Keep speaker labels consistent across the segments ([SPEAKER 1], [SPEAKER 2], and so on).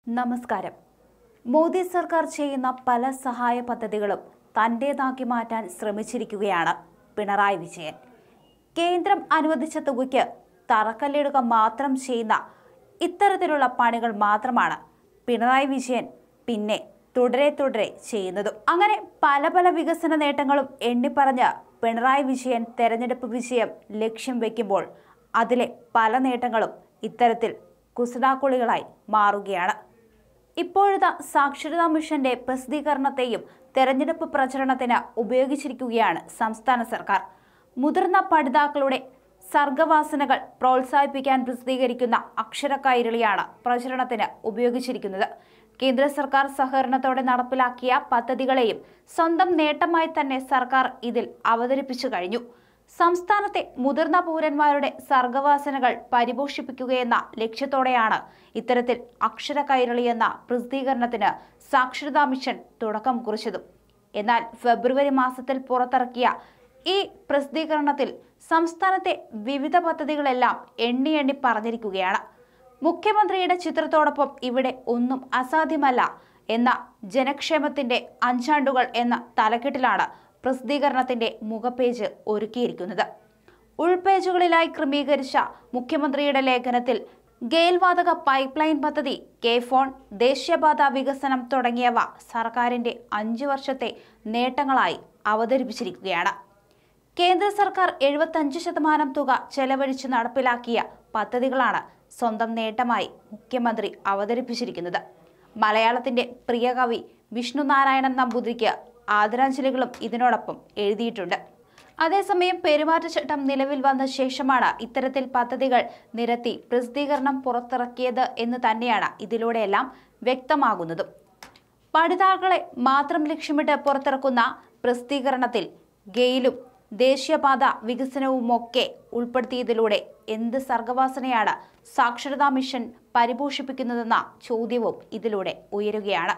[SPEAKER 1] നമസ്കാരം. മോദി സർക്കാർ ചെയ്യുന്ന പല സഹായ പദ്ധതികളും തന്റേതാക്കി മാറ്റാൻ ശ്രമിച്ചിരിക്കുകയാണ് പിണറായി വിജയൻ. കേന്ദ്രം അനുവദിച്ച തുകയ്ക്ക് തറക്കല്ലിടുക മാത്രം ചെയ്യുന്ന ഇത്തരത്തിലുള്ള പണികൾ മാത്രമാണ് പിണറായി വിജയൻ പിന്നെ തുടരെ ചെയ്യുന്നതും. അങ്ങനെ പല വികസന നേട്ടങ്ങളും എണ്ണിപ്പറഞ്ഞ് പിണറായി വിജയൻ തെരഞ്ഞെടുപ്പ് വിജയം ലക്ഷ്യം വെക്കുമ്പോൾ അതിലെ പല നേട്ടങ്ങളും ഇത്തരത്തിൽ കുസൃടാക്കുളികളായി മാറുകയാണ്. ഇപ്പോഴത്തെ സാക്ഷരതാ മിഷന്റെ പ്രസിദ്ധീകരണത്തെയും തെരഞ്ഞെടുപ്പ് പ്രചരണത്തിന് ഉപയോഗിച്ചിരിക്കുകയാണ് സംസ്ഥാന സർക്കാർ. മുതിർന്ന പഠിതാക്കളുടെ സർഗവാസനകൾ പ്രോത്സാഹിപ്പിക്കാൻ പ്രസിദ്ധീകരിക്കുന്ന അക്ഷരക്കൈരളിയാണ് പ്രചരണത്തിന് ഉപയോഗിച്ചിരിക്കുന്നത്. കേന്ദ്ര സർക്കാർ സഹകരണത്തോടെ നടപ്പിലാക്കിയ പദ്ധതികളെയും സ്വന്തം നേട്ടമായി തന്നെ സർക്കാർ ഇതിൽ അവതരിപ്പിച്ചു കഴിഞ്ഞു. സംസ്ഥാനത്തെ മുതിർന്ന പൗരന്മാരുടെ സർഗവാസനകൾ പരിപോഷിപ്പിക്കുകയെന്ന ലക്ഷ്യത്തോടെയാണ് ഇത്തരത്തിൽ അക്ഷര കൈരളി എന്ന പ്രസിദ്ധീകരണത്തിന് സാക്ഷരതാ മിഷൻ തുടക്കം കുറിച്ചതും. എന്നാൽ ഫെബ്രുവരി മാസത്തിൽ പുറത്തിറക്കിയ ഈ പ്രസിദ്ധീകരണത്തിൽ സംസ്ഥാനത്തെ വിവിധ പദ്ധതികളെല്ലാം എണ്ണി പറഞ്ഞിരിക്കുകയാണ്. മുഖ്യമന്ത്രിയുടെ ചിത്രത്തോടൊപ്പം ഇവിടെ ഒന്നും അസാധ്യമല്ല എന്ന ജനക്ഷേമത്തിന്റെ അഞ്ചാണ്ടുകൾ എന്ന തലക്കെട്ടിലാണ് പ്രസിദ്ധീകരണത്തിന്റെ മുഖപേജ് ഒരുക്കിയിരിക്കുന്നത്. ഉൾപേജുകളിലായി ക്രമീകരിച്ച മുഖ്യമന്ത്രിയുടെ ലേഖനത്തിൽ ഗെയിൽ വാതക പൈപ്പ് ലൈൻ പദ്ധതി, കെ-ഫോൺ, ദേശീയപാത വികസനം തുടങ്ങിയവ സർക്കാരിന്റെ 5 വർഷത്തെ നേട്ടങ്ങളായി അവതരിപ്പിച്ചിരിക്കുകയാണ്. കേന്ദ്ര സർക്കാർ 75% തുക ചെലവഴിച്ച് നടപ്പിലാക്കിയ പദ്ധതികളാണ് സ്വന്തം നേട്ടമായി മുഖ്യമന്ത്രി അവതരിപ്പിച്ചിരിക്കുന്നത്. മലയാളത്തിന്റെ പ്രിയ കവി വിഷ്ണു നാരായണൻ നമ്പൂതിരിക്ക് ആദരാഞ്ജലികളും ഇതിനോടൊപ്പം എഴുതിയിട്ടുണ്ട്. അതേസമയം പെരുമാറ്റച്ചട്ടം നിലവിൽ വന്ന ശേഷമാണ് ഇത്തരത്തിൽ പദ്ധതികൾ നിരത്തി പ്രസിദ്ധീകരണം പുറത്തിറക്കിയത് എന്ന് തന്നെയാണ് ഇതിലൂടെയെല്ലാം വ്യക്തമാകുന്നതും. പഠിതാക്കളെ മാത്രം ലക്ഷ്യമിട്ട് പുറത്തിറക്കുന്ന പ്രസിദ്ധീകരണത്തിൽ ഗെയിലും ദേശീയപാത വികസനവുമൊക്കെ ഉൾപ്പെടുത്തിയതിലൂടെ എന്ത് സർഗവാസനയാണ് സാക്ഷരതാ മിഷൻ പരിപോഷിപ്പിക്കുന്നതെന്ന ചോദ്യവും ഇതിലൂടെ ഉയരുകയാണ്.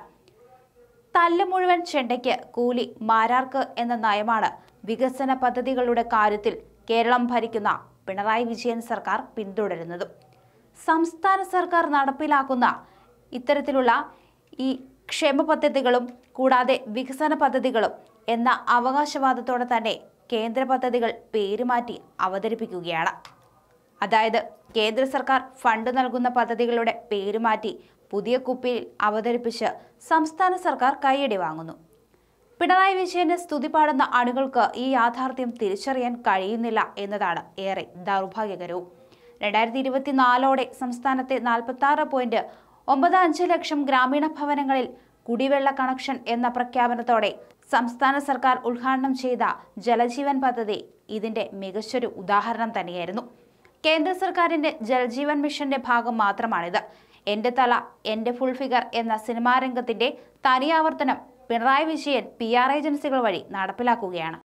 [SPEAKER 1] തല്ല് മുഴുവൻ ചെണ്ടയ്ക്ക് കൂലി മാരാർക്ക് എന്ന നയമാണ് വികസന പദ്ധതികളുടെ കാര്യത്തിൽ കേരളം ഭരിക്കുന്ന പിണറായി വിജയൻ സർക്കാർ പിന്തുടരുന്നതും. സംസ്ഥാന സർക്കാർ നടപ്പിലാക്കുന്ന ഇത്തരത്തിലുള്ള ഈ ക്ഷേമ പദ്ധതികളും കൂടാതെ വികസന പദ്ധതികളും എന്ന അവകാശവാദത്തോടെ തന്നെ കേന്ദ്ര പദ്ധതികൾ പേരുമാറ്റി അവതരിപ്പിക്കുകയാണ്. അതായത് കേന്ദ്ര സർക്കാർ ഫണ്ട് നൽകുന്ന പദ്ധതികളുടെ പേരുമാറ്റി പുതിയ കുപ്പിയിൽ അവതരിപ്പിച്ച് സംസ്ഥാന സർക്കാർ കൈയടി വാങ്ങുന്നു. പിണറായി വിജയന്റെ സ്തുതി പാടുന്ന അണികൾക്ക് ഈ യാഥാർത്ഥ്യം തിരിച്ചറിയാൻ കഴിയുന്നില്ല എന്നതാണ് ഏറെ ദൗർഭാഗ്യകരവും. 2024 സംസ്ഥാനത്തെ 46.95 ലക്ഷം ഗ്രാമീണ ഭവനങ്ങളിൽ കുടിവെള്ള കണക്ഷൻ എന്ന പ്രഖ്യാപനത്തോടെ സംസ്ഥാന സർക്കാർ ഉദ്ഘാടനം ചെയ്ത ജലജീവൻ പദ്ധതി ഇതിന്റെ മികച്ചൊരു ഉദാഹരണം തന്നെയായിരുന്നു. കേന്ദ്ര സർക്കാരിന്റെ ജലജീവൻ മിഷന്റെ ഭാഗം മാത്രമാണിത്. എന്റെ തല എന്റെ ഫുൾ ഫിഗർ എന്ന സിനിമാ രംഗത്തിന്റെ തനിയാവർത്തനം പിണറായി വിജയൻ PR ഏജൻസികൾ വഴി നടപ്പിലാക്കുകയാണ്.